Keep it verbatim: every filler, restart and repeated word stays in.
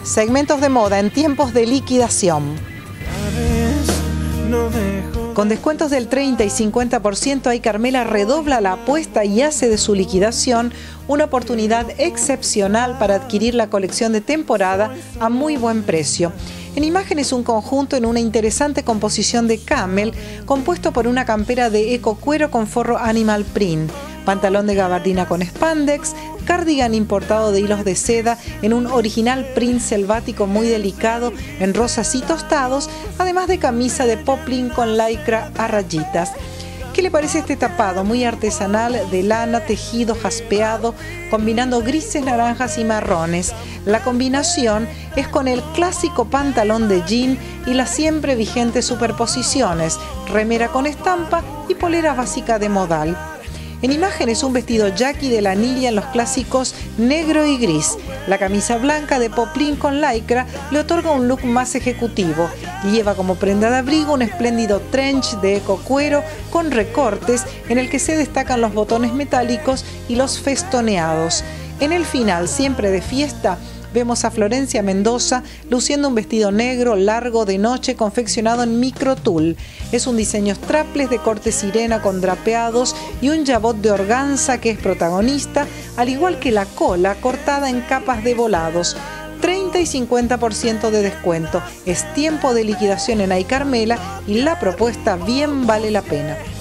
Segmentos de moda en tiempos de liquidación. Con descuentos del treinta y cincuenta por ciento, Ay Carmela redobla la apuesta y hace de su liquidación una oportunidad excepcional para adquirir la colección de temporada a muy buen precio. En imagen es un conjunto en una interesante composición de camel, compuesto por una campera de ecocuero con forro animal print, pantalón de gabardina con spandex, cardigan importado de hilos de seda en un original print selvático muy delicado en rosas y tostados, además de camisa de poplin con lycra a rayitas. ¿Qué le parece este tapado? Muy artesanal, de lana, tejido, jaspeado, combinando grises, naranjas y marrones. La combinación es con el clásico pantalón de jean y las siempre vigentes superposiciones, remera con estampa y polera básica de modal. En imagen es un vestido yaqui de lanilla en los clásicos negro y gris. La camisa blanca de poplin con lycra le otorga un look más ejecutivo. Lleva como prenda de abrigo un espléndido trench de ecocuero con recortes en el que se destacan los botones metálicos y los festoneados. En el final, siempre de fiesta, vemos a Florencia Mendoza luciendo un vestido negro largo de noche confeccionado en micro tul. Es un diseño strapless de corte sirena con drapeados y un jabot de organza que es protagonista, al igual que la cola cortada en capas de volados. treinta y cincuenta por ciento de descuento. Es tiempo de liquidación en Ay Carmela y la propuesta bien vale la pena.